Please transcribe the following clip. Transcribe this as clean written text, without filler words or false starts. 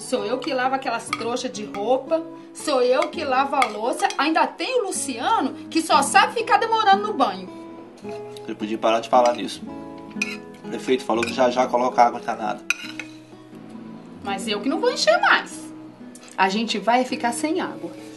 Sou eu que lavo aquelas trouxas de roupa, sou eu que lavo a louça. Ainda tem o Luciano, que só sabe ficar demorando no banho. Você podia parar de falar nisso. O prefeito falou que já coloca água encanada. Mas eu que não vou encher mais. A gente vai ficar sem água.